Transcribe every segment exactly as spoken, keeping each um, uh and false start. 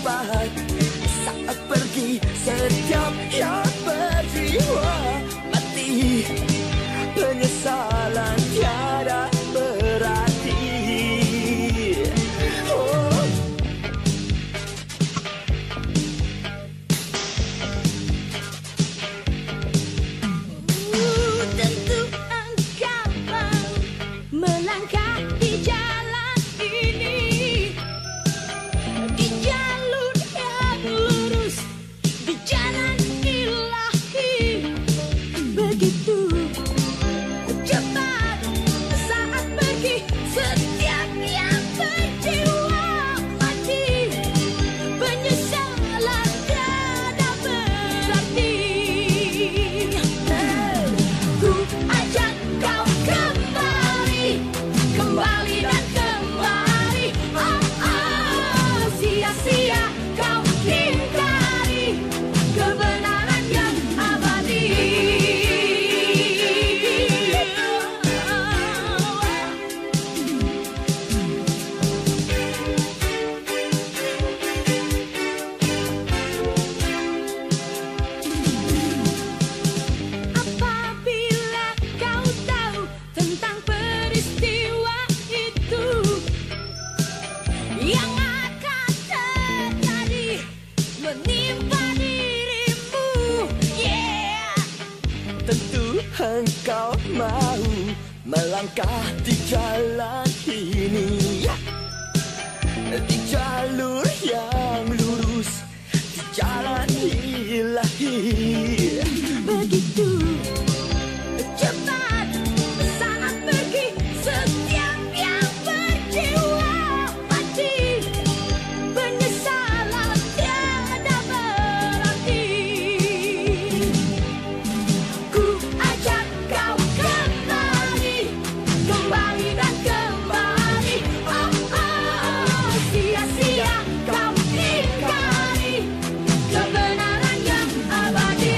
dapat saat pergi. Setiap yang berjiwa mati, penyesalan tiada berarti. Oh. Uh, tentu engkau mau melangkah di jalan ini, di jalur yang lurus, di jalan ilahi. Begitu cepat saat pergi, setiap yang berjiwa mati, penyesalan tiada berarti. Ku ajak kau kembali, kembali dan kembali. Oh, oh, sia-sia kau ingkari kebenaran yang abadi. Apabila kau tahu tentang peristiwa itu yang akan terjadi menimpa dirimu, yeah. Tentu engkau mau melangkah di jalan ini, di jalur yang lurus, di jalan ilahi. Begitu cepat saat pergi, setiap yang berjiwa mati, penyesalan tiada berarti. Ku ajak kau kembali, kembali dan kembali. Oh, oh, sia-sia kau ingkari kebenaran yang abadi.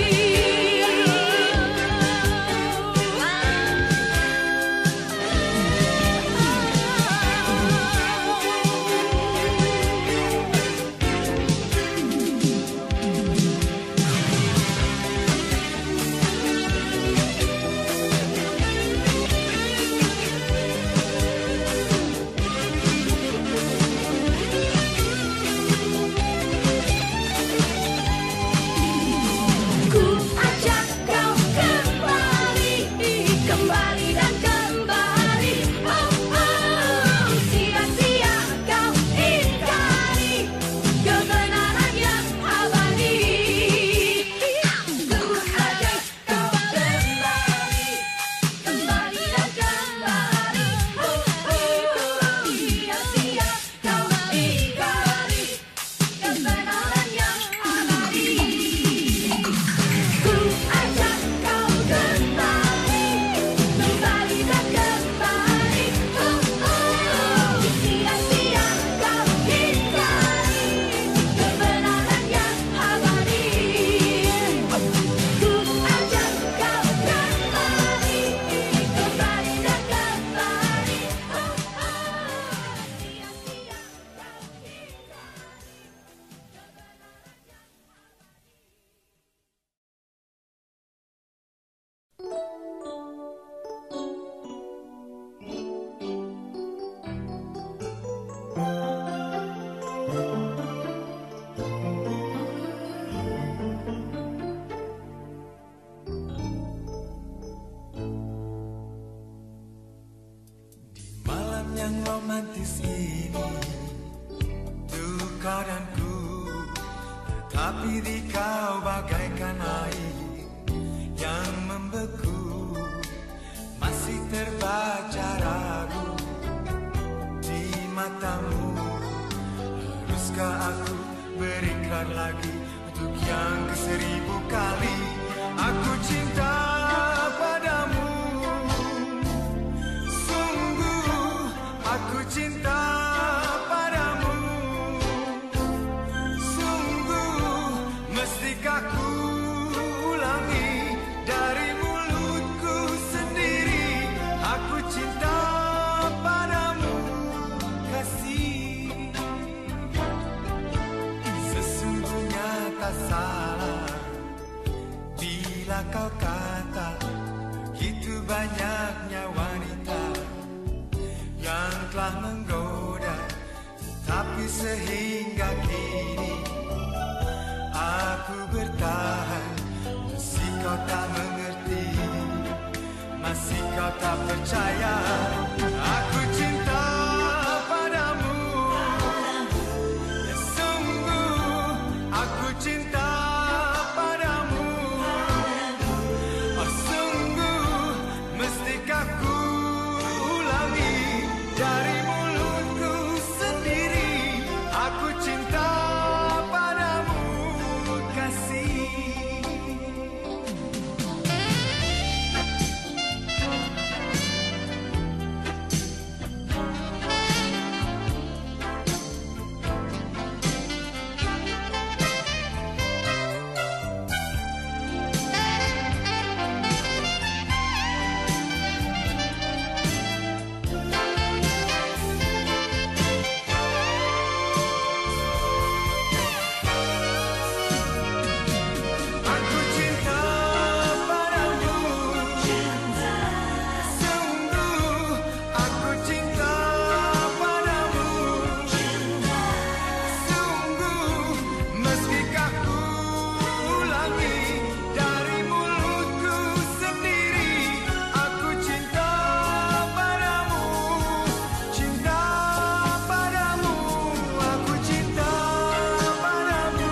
Ku ajak kau kembali, kembali dan kembali. Oh, oh, sia-sia kau ingkari kebenaran yang abadi. Ku ajak kau kembali, kembali dan kembali. Oh, oh, sia-sia kau ingkari kebenaran yang abadi. Ku ajak kau kembali, kembali dan kembali. Oh, oh, sia-sia kau ingkari kebenaran yang abadi. Ku ajak kau kembali, kembali dan kembali. Oh, oh, sia-sia kau Malam yang romantis ini, tuh kau dan ku, tetapi di kau bagaikan air yang membeku. Masih terbaca ragu di matamu. Haruskah aku berikrar lagi untuk yang keseribu kali? Aku cinta padamu, sungguh aku cinta padamu, sungguh mestikah ku ulangi dari mulutku sendiri. Aku cinta padamu, kasih. tak salah bila kau kata begitu banyaknya wanita yang telah menggoda, tapi sehingga kini aku bertahan. Masih kau tak mengerti, masih kau tak percaya. Aku cinta padamu, ya sungguh aku cinta padamu. Oh sungguh mestikah ku ulangi dari mulutku sendiri. Aku cinta padamu kasih. Aku cinta padamu, sungguh aku cinta padamu. Sungguh meskipun ku ulangi dari mulutku sendiri. Aku cinta padamu, cinta padamu. Aku cinta padamu.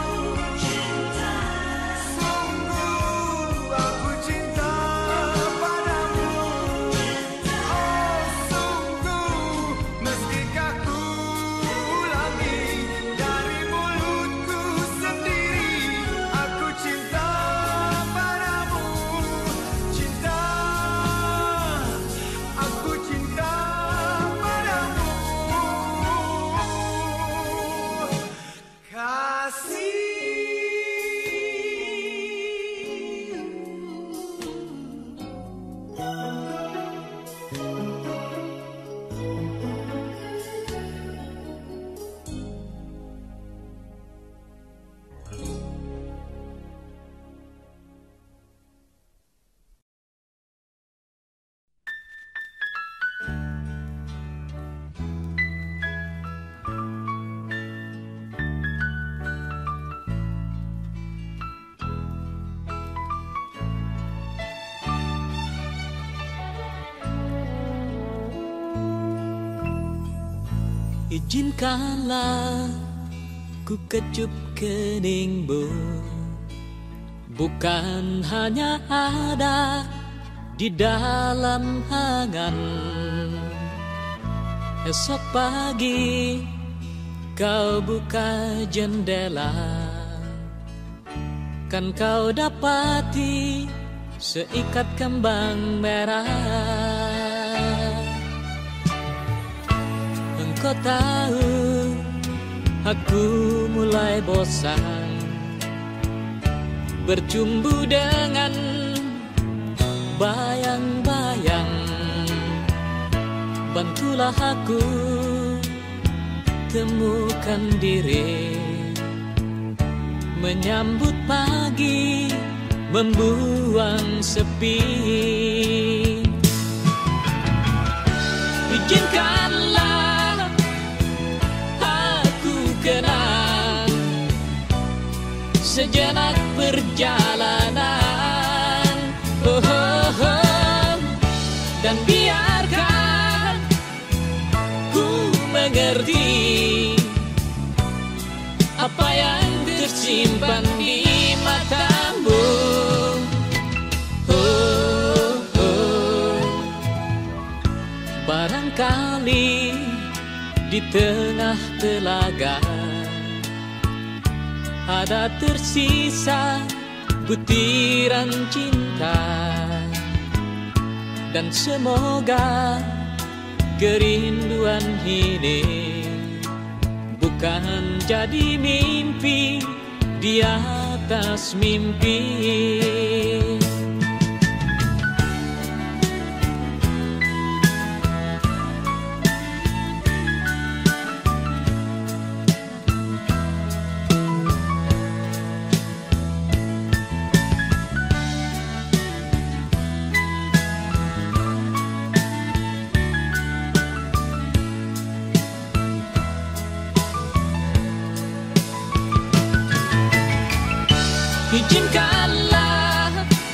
Sungguh aku cinta padamu. Oh sungguh meskipun ku ulangi dari mulutku sendiri. Aku cinta padamu, cinta. Aku cinta padamu kasih. Izinkanlah ku kecup keningmu, bukan hanya ada di dalam angan. Esok pagi kau buka jendela, kan kau dapati seikat kembang merah. Kau tahu aku mulai bosan bercumbu dengan bayang-bayang. Bantulah aku temukan diri, menyambut pagi, membuang sepi. Izinkanlah kenang sejenak perjalanan, oh, oh, oh. Dan biarkan ku mengerti apa yang tersimpan di matamu, oh, oh. Barangkali di tengah telaga ada tersisa butiran cinta, dan semoga kerinduan ini bukan jadi mimpi di atas mimpi. Izinkanlah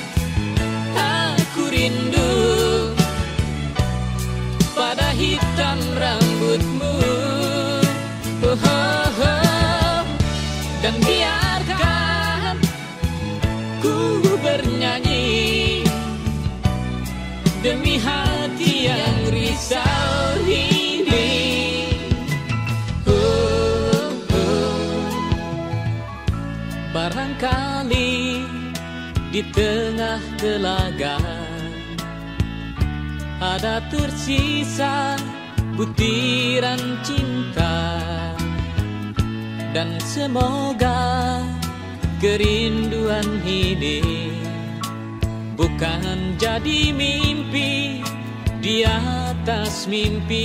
aku rindu pada hitam rambutmu, oh, oh, oh. Dan biarkan ku bernyanyi demi hati yang risau ini. Oh, oh. Barangkali di tengah telaga ada tersisa butiran cinta, dan semoga kerinduan ini bukan jadi mimpi di atas mimpi.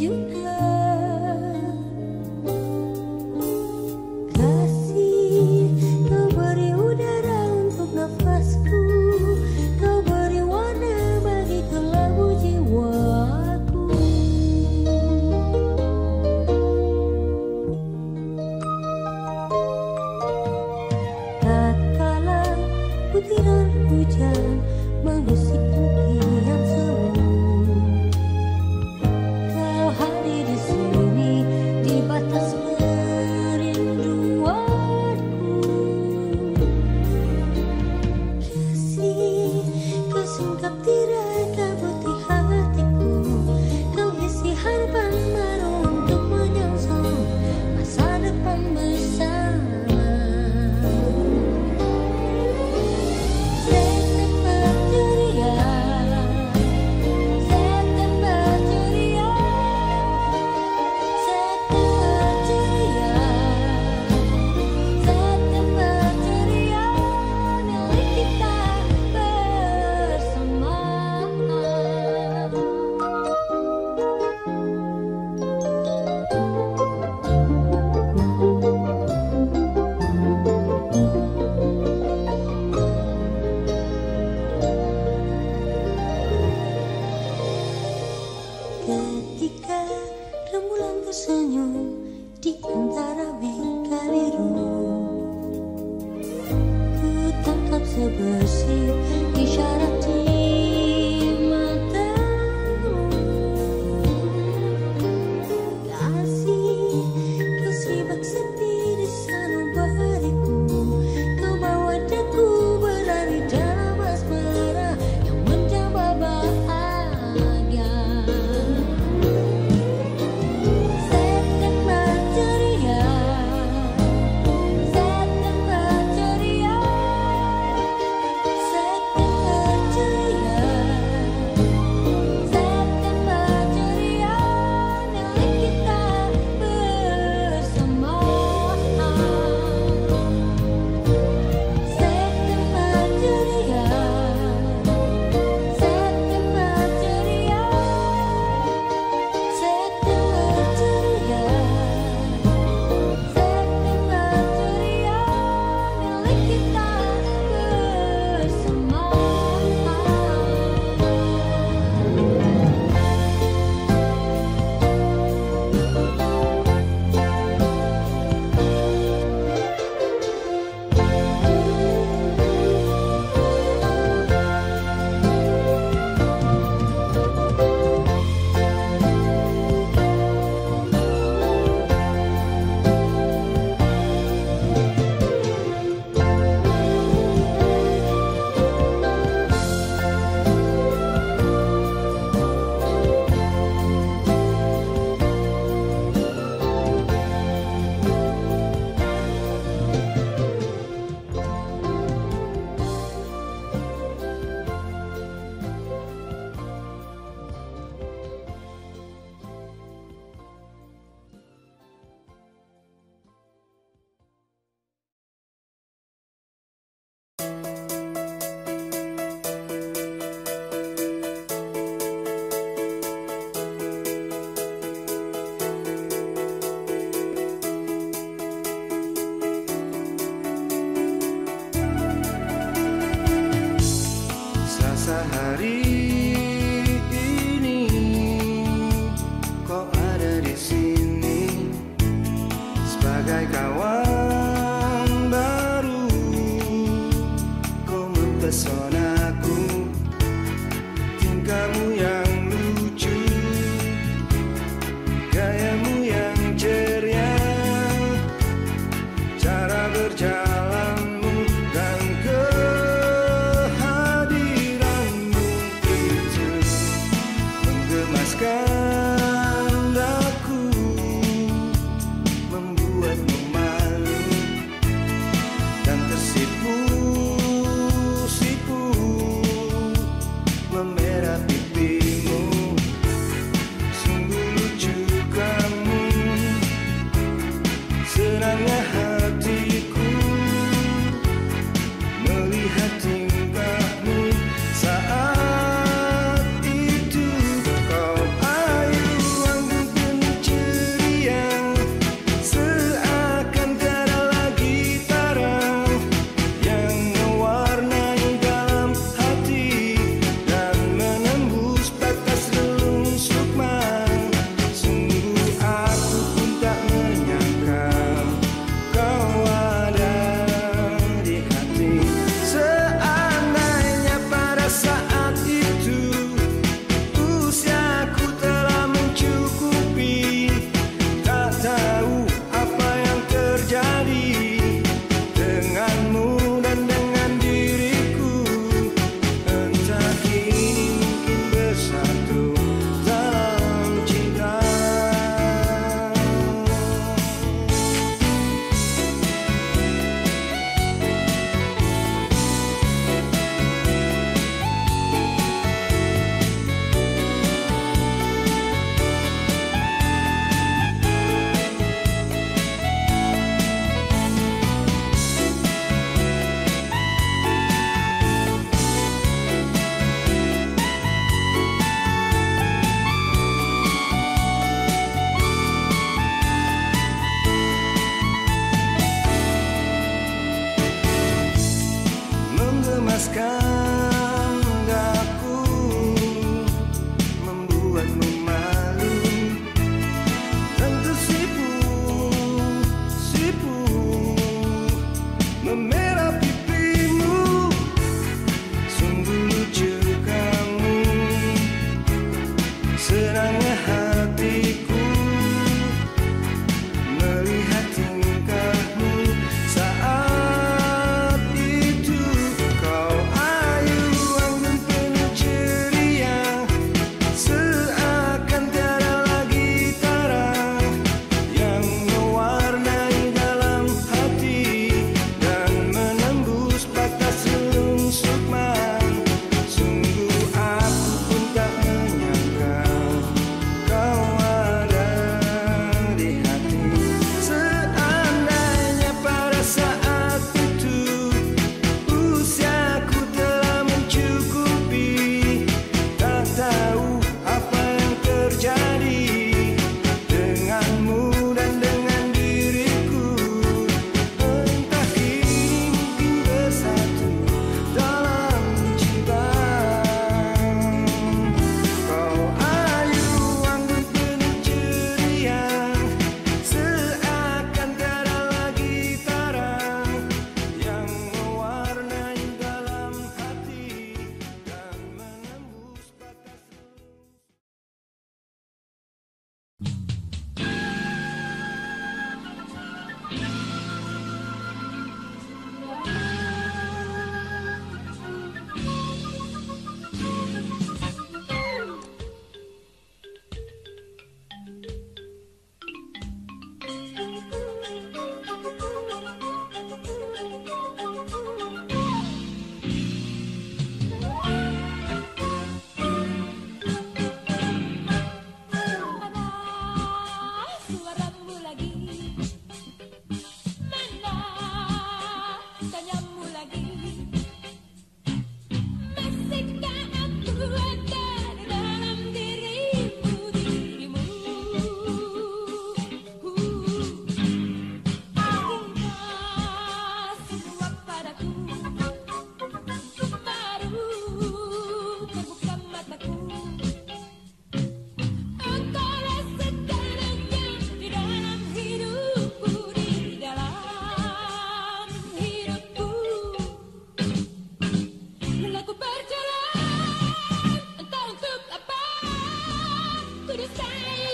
juga. Kasih, kau beri udara untuk nafasku, kau beri warna bagi kelabu jiwaku. Tatkala butiran hujan mengusik impian semu, kau hadir di sini di batas merinduanku. Kasih, kau singkap tirai kau putih hatiku, kau isi harapan baru untuk menyongsong masa depan bersama. September ceria, September ceria, September ceria, September ceria, milik kita bersama. Ketika rembulan tersenyum di antara mega biru, ku tangkap sebersih isyarat di matamu. Kasih, kasih bak sepi di sanubariku, kau bawa daku berlari dalam asmara yang menjambah bahagia. September ceria, September ceria, September ceria,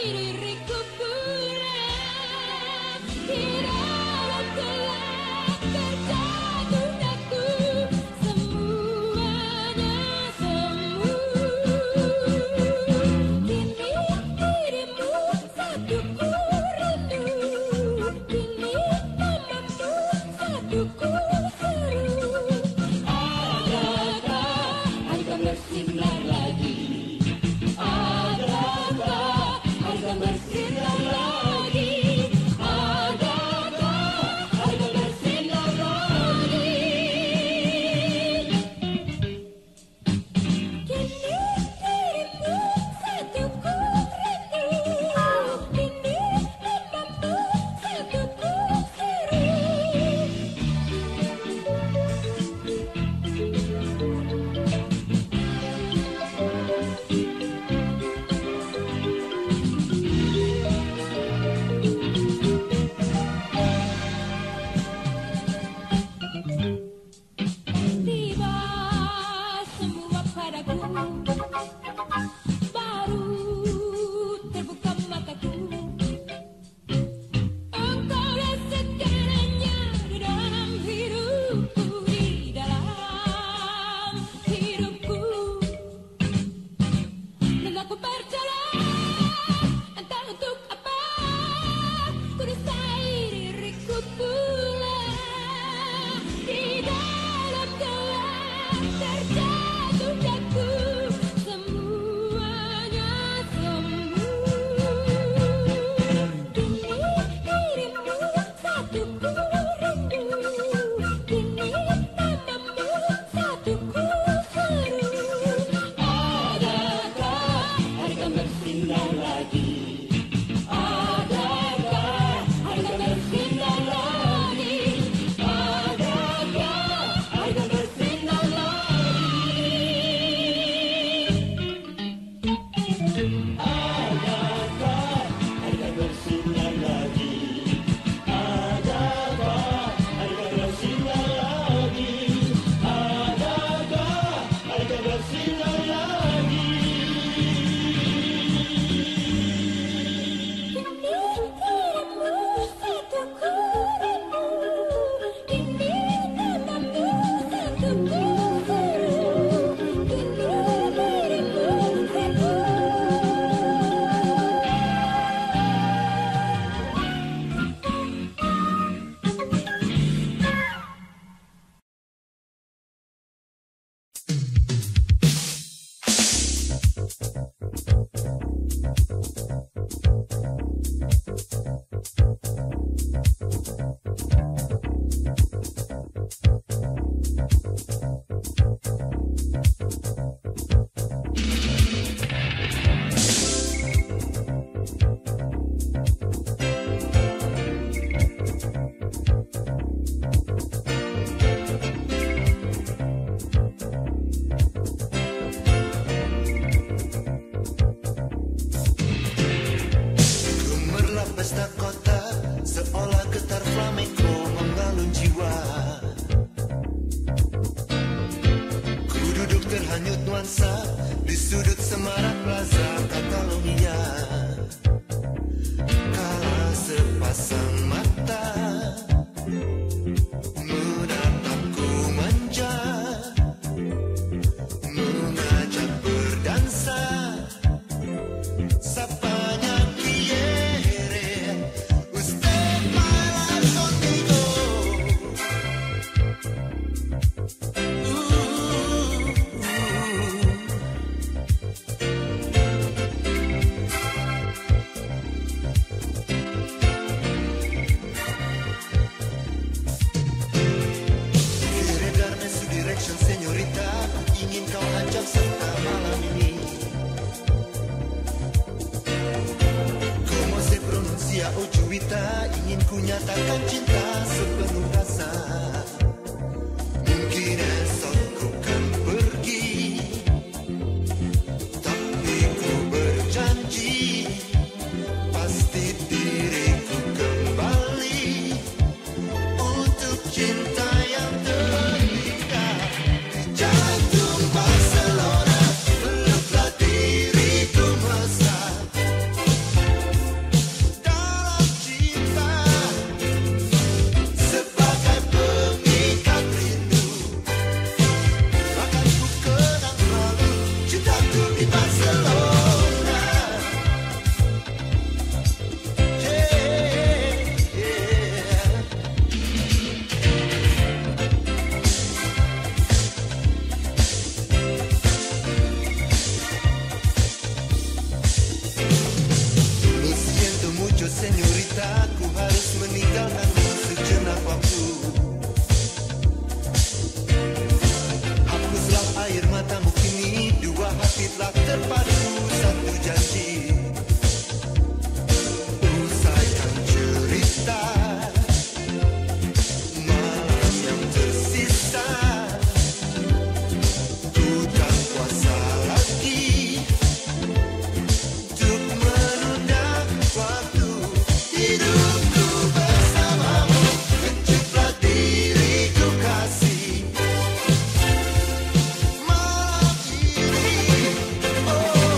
diriku pulang di dalam gelap terjatuh daku semuanya semu. Kini dirimu satuku rindu, kini namamu satuku seru. Adakah akan bersinar lagi? Adakah akan bersinar lagi? Adakah akan bersinar lagi? Kini dirimu satuku rindu, kini namamu satuku seru. Tiba semua padaku, baru terbuka mataku. Engkaulah segalanya di dalam hidupku, di dalam hidupku. Dan aku berjalan entah untuk apa, ku desai diriku pulang di dalam gelap terjatuh daku semuanya semu. Kini dirimu satuku rindu, kini namamu satuku seru. Adakah akan bersinar lagi? Adakah akan bersinar lagi? Adakah akan bersinar lagi? Adakah akan bersinar lagi? Adakah akan bersinar lagi? Adakah akan bersinar lagi? Kini dirimu satuku rindu, kini namamu satuku seru. Kini dirimu satuku. Gemerlap pesta kota, seolah getar flamenco mengalun jiwa. Ku duduk terhanyut nuansa di sudut semarak plaza Catalonia. Kala sepasang mata menatapku manja, mengajak berdansa. Sapanya quiere usted bailar conmigo. Uh, Quiere darme su direction, señorita. Ingin kau ajak serta malam ini. Como se pronuncia Ojuita, ingin ku nyatakan cinta sepenuh rasa. Mungkin esok ku kan pergi, tapi ku berjanji pasti diriku kembali untuk cinta yang terikat di jantung Barcelona. Peluklah diriku mesra. Señorita, ku harus meninggalkanmu sejenak waktu. Hapuslah air matamu kini, dua hati telah terpadu satu janji. Usaikan cerita malam yang tersisa, ku tak kuasa lagi untuk menunda waktu. Hidupku bersamamu, kejutlah diriku kasih. Malam ini, oh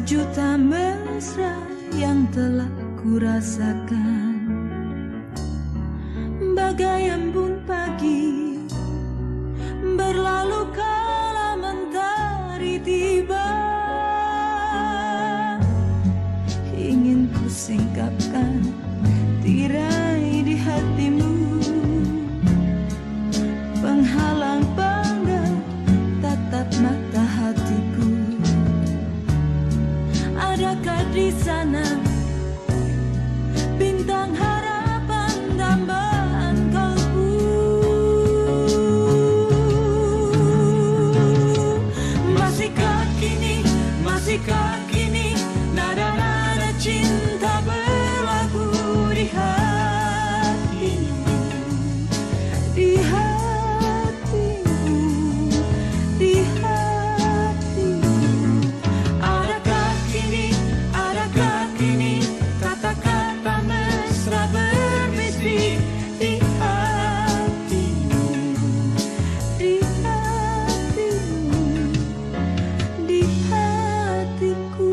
berjuta mesra yang telah kurasakan. Bagai embun pagi berlalu kala mentari tiba, ingin ku singkapkan tirai di hatimu, penghalang bangga tatap mata hatiku. Adakah di sana bintang harapan dambaan kalbu? Masihkah kini, masihkah kini nada-nada cinta berlagu di hatimu, di hatimu, di hatimu. Adakah kini, adakah kini kata-kata mesra berbisik di hatimu, di hatimu, di hatiku.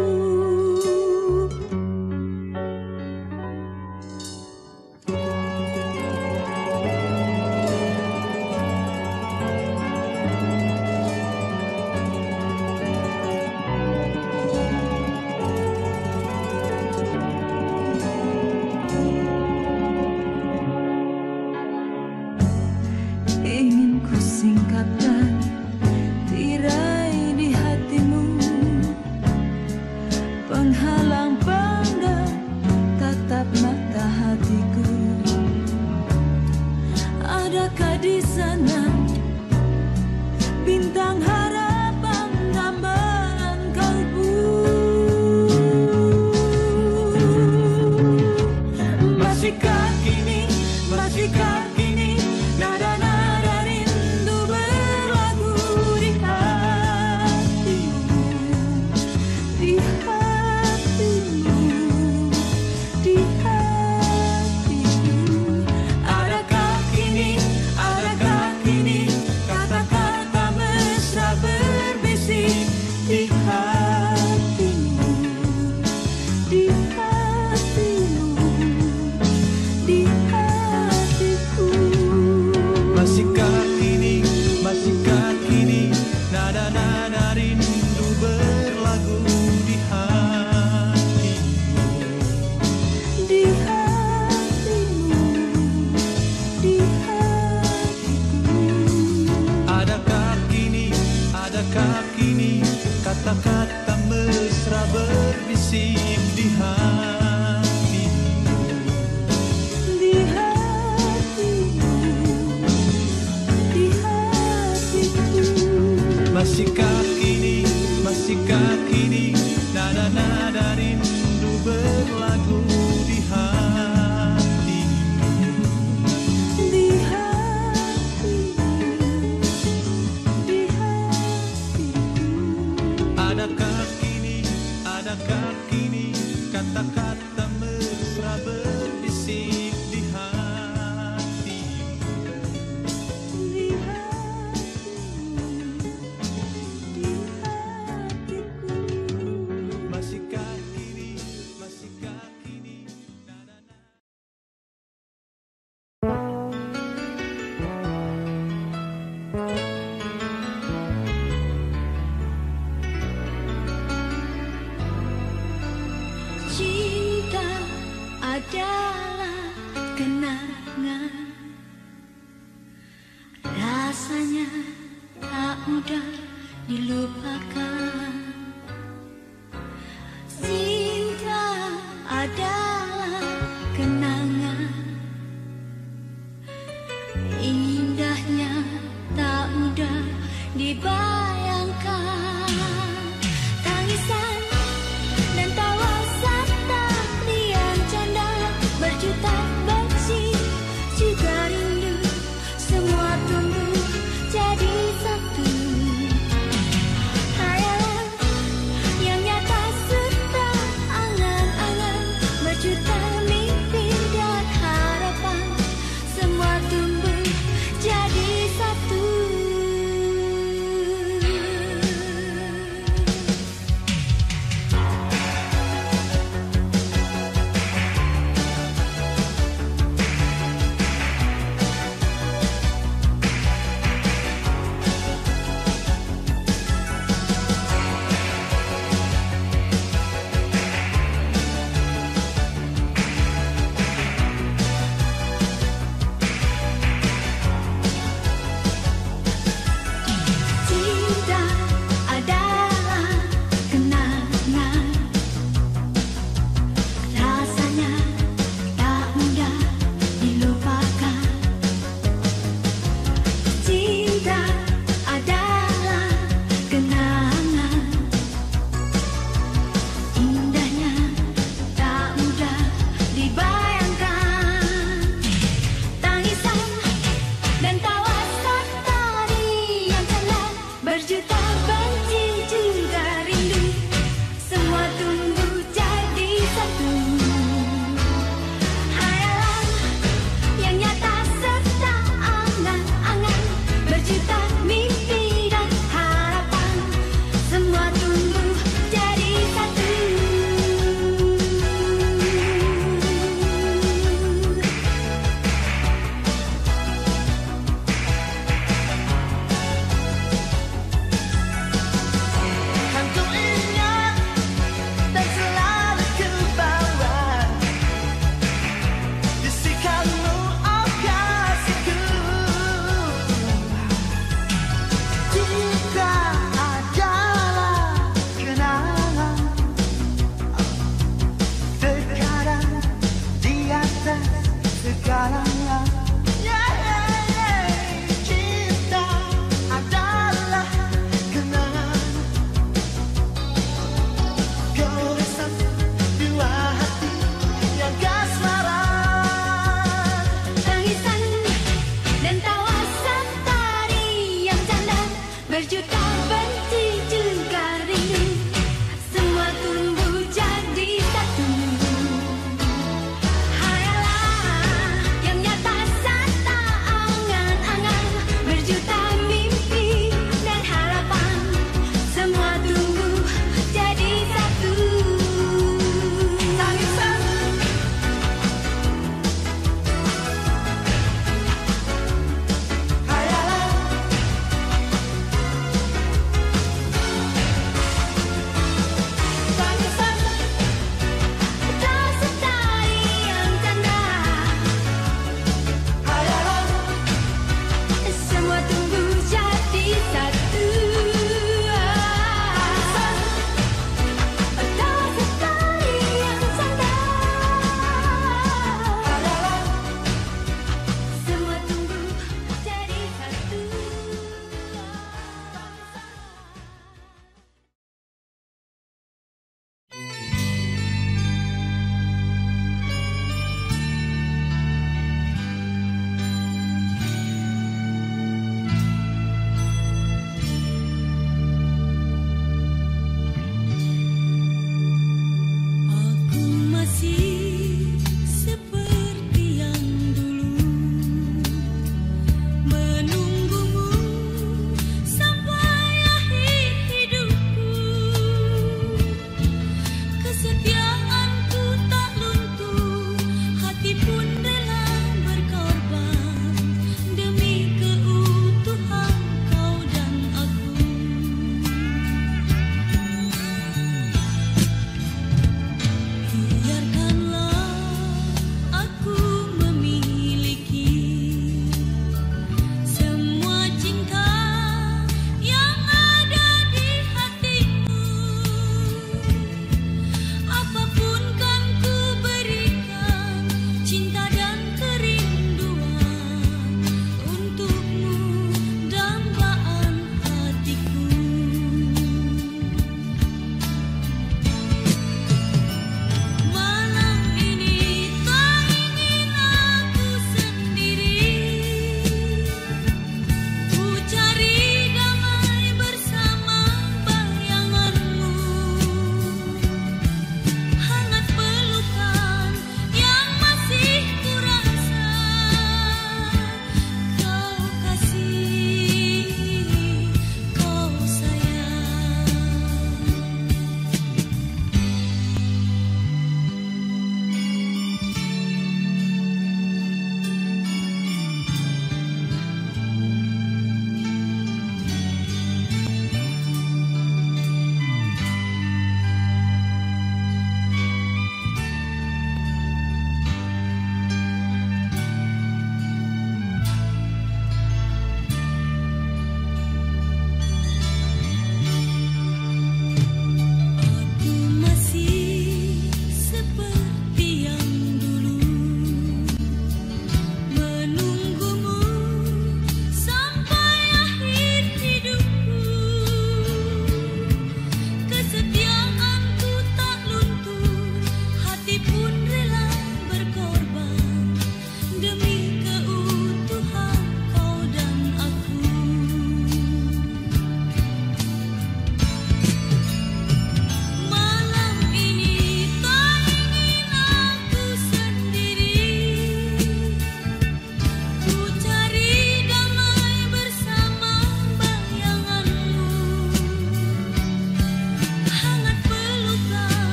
Ingin ku singkapkan tirai di hatimu, penghalang bangga tatap mata hatiku. Adakah di sana bintang harapan dambaan kalbu? Masihkah kini, masihkah kini nada-nada rindu berlagu di hatimu, di hatimu, di hatimu. Adakah kini, adakah kini kata-kata mesra berbisik di hatimu, di hatimu, di hatiku. Masihkah kini, masihkah kini nada-nada rindu berlagu di hatimu, Di hatimu, di hatiku. adakah kini, adakah kini kata-kata mesra berbisik di hatimu, Di hatimu, di hatiku. masihkah kini, masihkah kini nada-nada rindu berlagu di hatimu, Di hatimu, di hatiku. adakah kini, adakah kini kata-kata mesra berbisik di hatimu, Di hatimu, di hatiku. masihkah kini, masihkah kini nada-nada. Cinta adalah kenangan, rasanya tak mudah dilupakan. Cinta adalah kenangan, indahnya tak mudah dibayangkan. Tangisan dan tawa serta riang canda, berjuta benci juga rindu, semua tumbuh jadi satu. Hai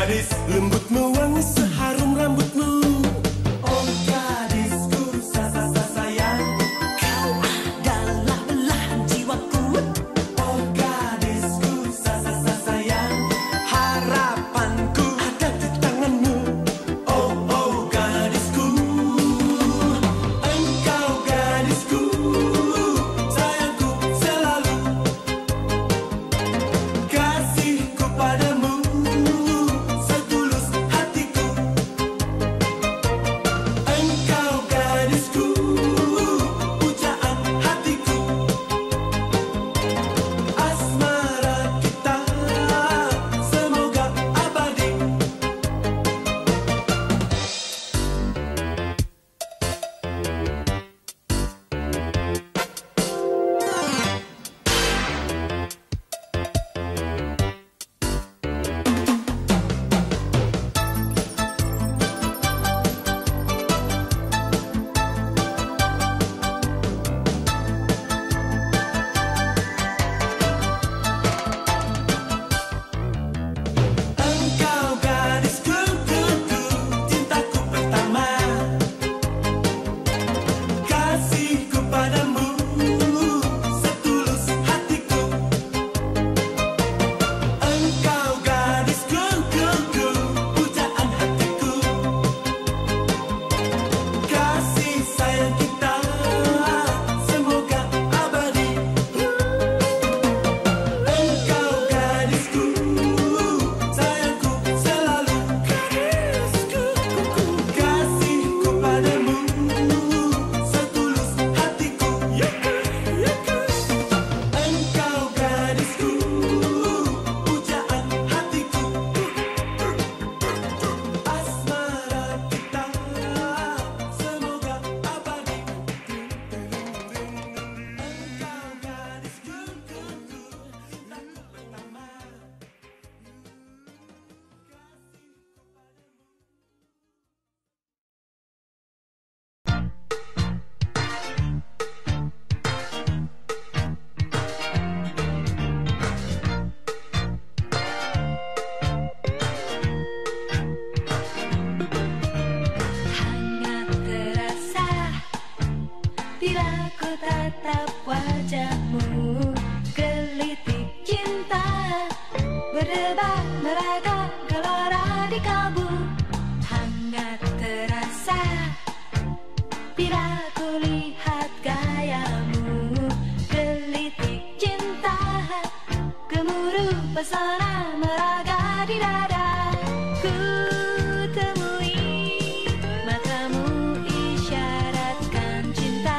gadis, lembutmu wangi seharum rambutmu. Oh gadisku, sa-sa-sa sayang, kau adalah belahan jiwaku. Oh gadisku, sa-sa-sa sayang, harapanku ada di tanganmu. Oh oh gadisku, engkau gadisku, sayangku selalu, kasihku padamu setulus hatiku. Engkau gadisku, pujaan hatiku, asmara kita semoga abadi. Engkau gadisku, ku, ku, cintaku pertama, kasihku padamu setulus hatiku. Engkau gadisku, ku, ku, pujaan hatiku, kasih sayang kita semoga abadi. Engkau gadisku, sayangku selalu, kasihku padamu setulus hatiku. Engkau gadisku, pujaan hatiku, asmara kita semoga abadi. Engkau gadisku, cintaku pertama. Hangat terasa bila ku tatap wajahmu, gelitik cinta berdebar meraga gelora di kalbu. Hangat terasa bila ku lihat gayamu, gelitik cinta gemuruh pesona meraga di dada. Ku temui matamu isyaratkan cinta,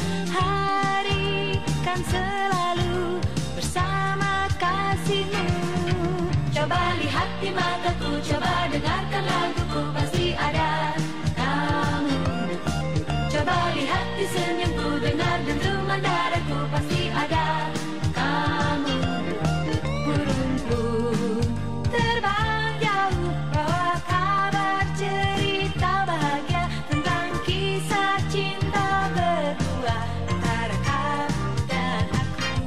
hari kan selalu bersama kasihmu. Coba lihat di mataku, coba dengarkan laguku, pasti ada kamu. Coba lihat di senyumku, dengar dentuman dadaku, pasti ada kamu. Burungku terbang jauh, bawa kabar cerita bahagia tentang kisah cinta berdua antara kau dan aku.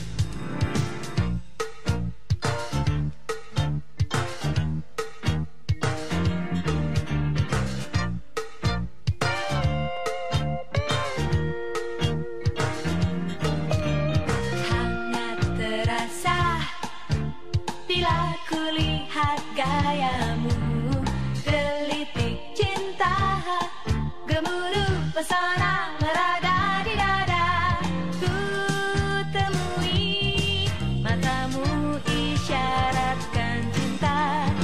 Hangat terasa bila ku lihat gayamu, gelitik cinta gemuruh pesona meraga di dada. Ku temui matamu isyaratkan cinta,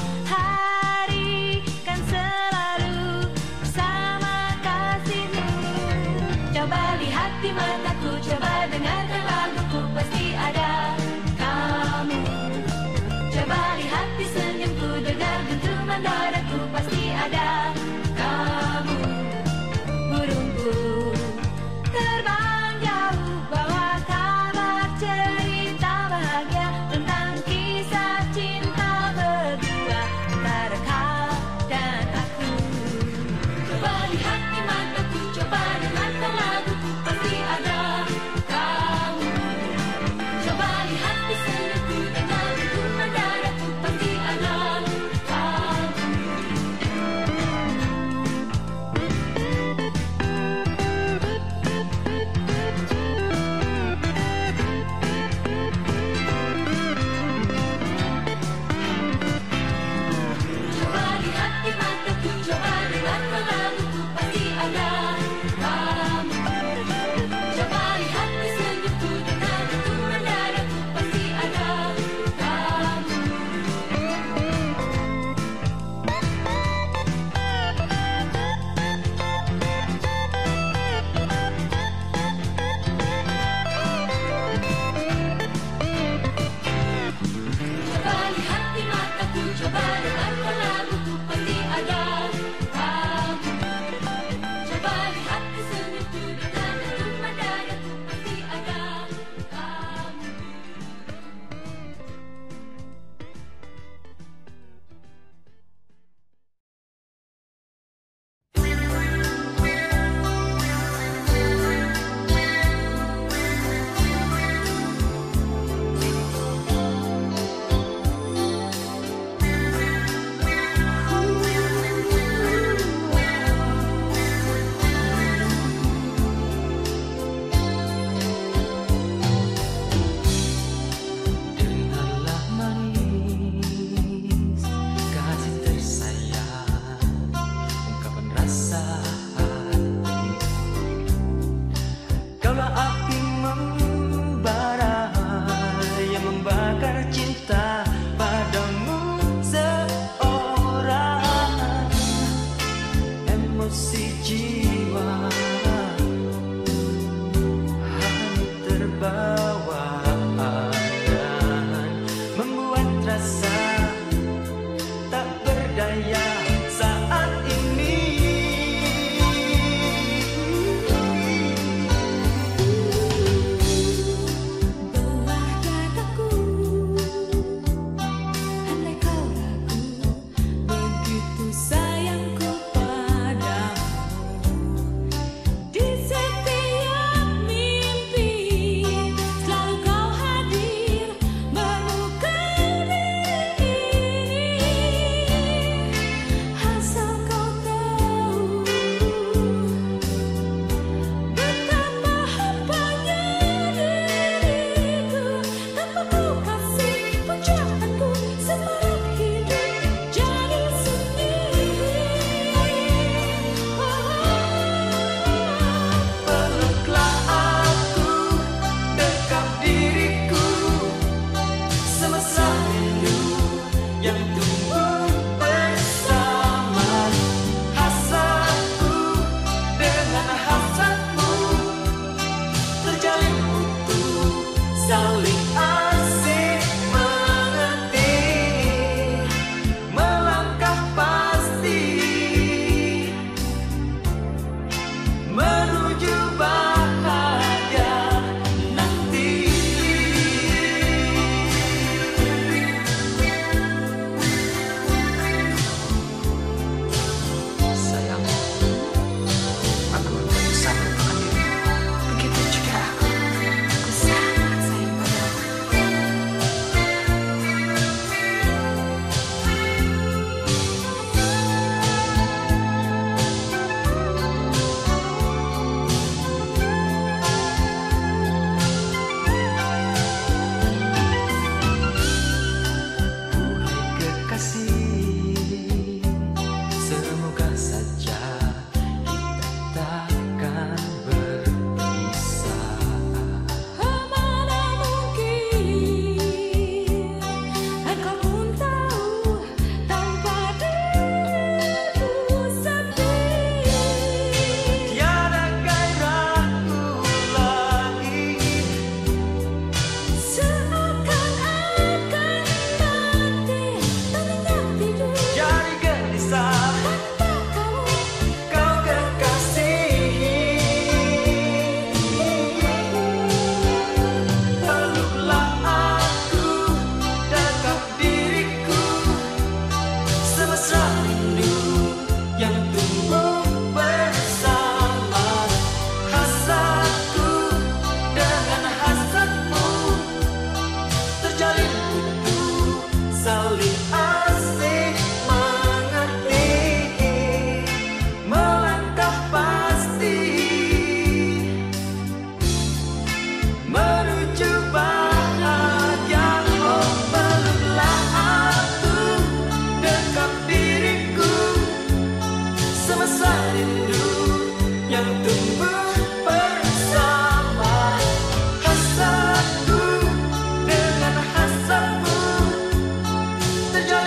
hari kan selalu bersama kasihmu. Coba lihat di mataku, coba dengarkan laguku, pasti ada kamu. Coba lihat di senyumku, dengar dentuman dadaku, pasti ada kamu. Burungku terbang jauh, bawa kabar cerita bahagia tentang kisah cinta berdua antara kau dan aku. Coba lihat di mataku, coba dengarkan laguku, pasti ada sejoli